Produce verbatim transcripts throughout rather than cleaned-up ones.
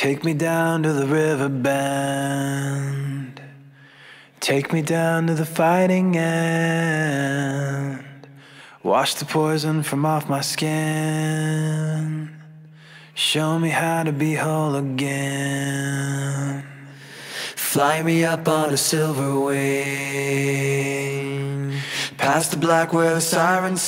Take me down to the river bend. Take me down to the fighting end. Wash the poison from off my skin. Show me how to be whole again. Fly me up on a silver wing, past the black where the sirens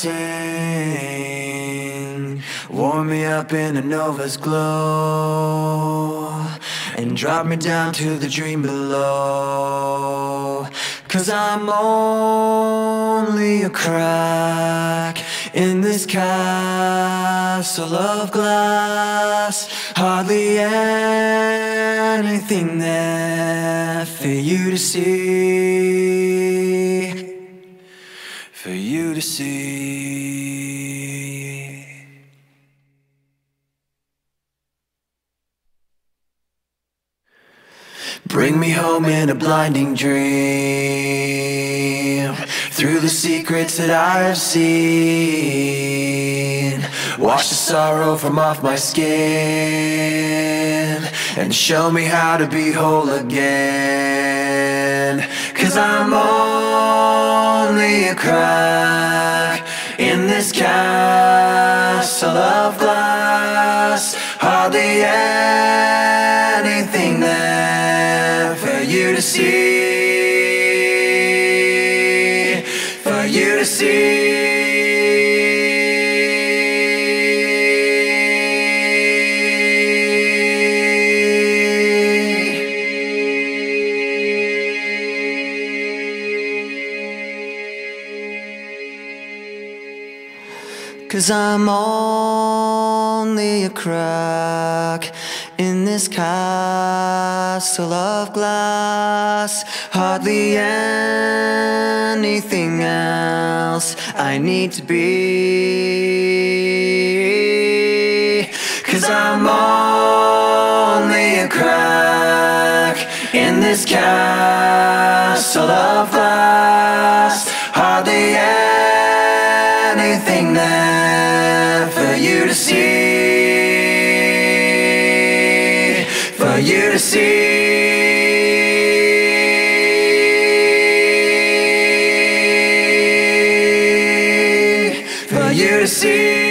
sing. Warm me up in a nova's glow, and drop me down to the dream below. Cause I'm only a crack in this castle of glass. Hardly anything there for you to see, for you to see. Bring me home in a blinding dream, through the secrets that I have seen. Wash the sorrow from off my skin, and show me how to be whole again. Cause I'm only a crack in this castle of glass. Hardly anything there for you to see, for you to see. Cause I'm only a crack in this castle of glass. Hardly anything else I need to be. Cause I'm only a crack in this castle of glass. Hardly anything there for you to see, for you to see, for you to see.